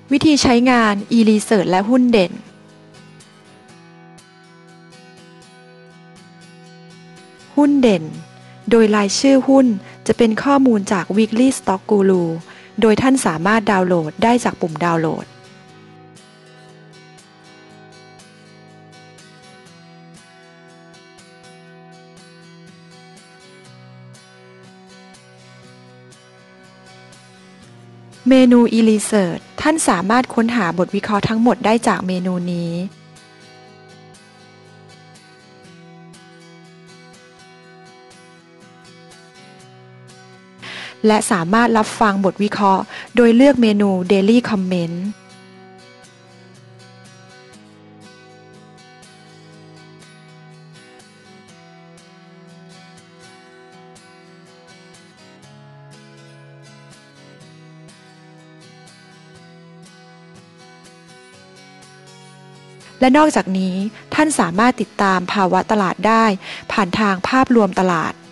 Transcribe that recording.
วิธีใช้งาน e-research และหุ้นเด่นหุ้นเด่นโดยรายชื่อหุ้นจะเป็นข้อมูลจาก Weekly Stock Guru โดยท่านสามารถดาวน์โหลดได้จากปุ่มดาวน์โหลดเมนู e-research ท่านสามารถค้นหาบทวิเคราะห์ทั้งหมดได้จากเมนูนี้และสามารถรับฟังบทวิเคราะห์โดยเลือกเมนู Daily Comment และนอกจากนี้ท่านสามารถติดตามภาวะตลาดได้ผ่านทางภาพรวมตลาด